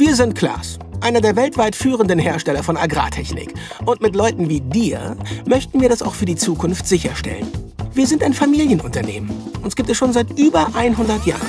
Wir sind Klaas, einer der weltweit führenden Hersteller von Agrartechnik. Und mit Leuten wie dir möchten wir das auch für die Zukunft sicherstellen. Wir sind ein Familienunternehmen. Uns gibt es schon seit über 100 Jahren.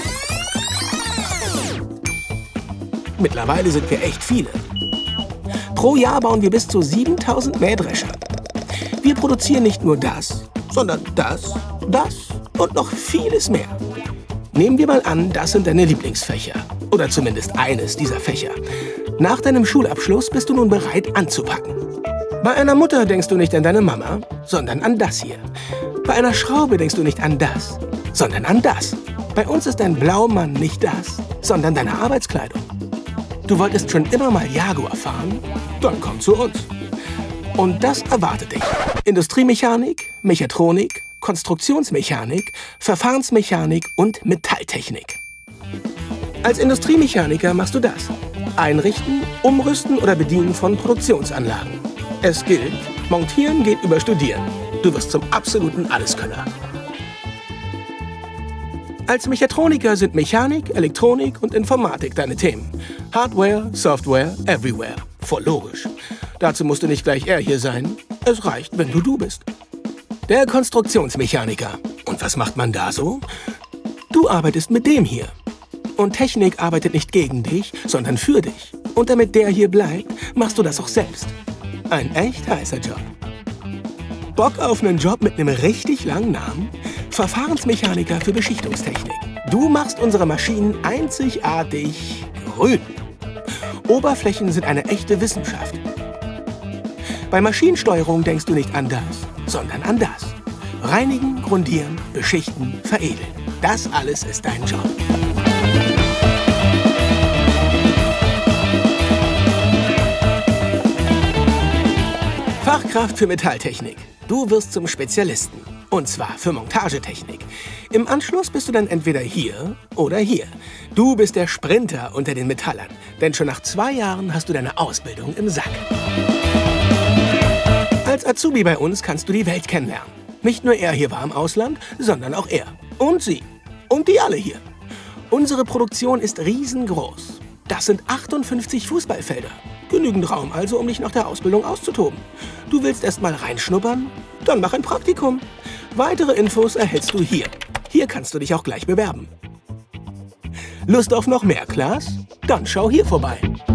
Mittlerweile sind wir echt viele. Pro Jahr bauen wir bis zu 7000 Mähdrescher. Wir produzieren nicht nur das, sondern das und noch vieles mehr. Nehmen wir mal an, das sind deine Lieblingsfächer. Oder zumindest eines dieser Fächer. Nach deinem Schulabschluss bist du nun bereit anzupacken. Bei einer Mutter denkst du nicht an deine Mama, sondern an das hier. Bei einer Schraube denkst du nicht an das, sondern an das. Bei uns ist ein Blaumann nicht das, sondern deine Arbeitskleidung. Du wolltest schon immer mal Jaguar fahren? Dann komm zu uns. Und das erwartet dich. Industriemechanik, Mechatronik, Konstruktionsmechanik, Verfahrensmechanik und Metalltechnik. Als Industriemechaniker machst du das. Einrichten, umrüsten oder bedienen von Produktionsanlagen. Es gilt, montieren geht über studieren. Du wirst zum absoluten Alleskönner. Als Mechatroniker sind Mechanik, Elektronik und Informatik deine Themen. Hardware, Software, everywhere. Voll logisch. Dazu musst du nicht gleich er hier sein. Es reicht, wenn du bist. Der Konstruktionsmechaniker. Und was macht man da so? Du arbeitest mit dem hier. Und Technik arbeitet nicht gegen dich, sondern für dich. Und damit der hier bleibt, machst du das auch selbst. Ein echt heißer Job. Bock auf einen Job mit einem richtig langen Namen? Verfahrensmechaniker für Beschichtungstechnik. Du machst unsere Maschinen einzigartig grün. Oberflächen sind eine echte Wissenschaft. Bei Maschinensteuerung denkst du nicht an das, sondern an das. Reinigen, grundieren, beschichten, veredeln. Das alles ist dein Job. Fachkraft für Metalltechnik. Du wirst zum Spezialisten. Und zwar für Montagetechnik. Im Anschluss bist du dann entweder hier oder hier. Du bist der Sprinter unter den Metallern. Denn schon nach 2 Jahren hast du deine Ausbildung im Sack. Als Azubi bei uns kannst du die Welt kennenlernen. Nicht nur er hier war im Ausland, sondern auch er. Und sie. Und die alle hier. Unsere Produktion ist riesengroß. Das sind 58 Fußballfelder. Genügend Raum also, um dich nach der Ausbildung auszutoben. Du willst erst mal reinschnuppern? Dann mach ein Praktikum. Weitere Infos erhältst du hier. Hier kannst du dich auch gleich bewerben. Lust auf noch mehr, Klaas? Dann schau hier vorbei.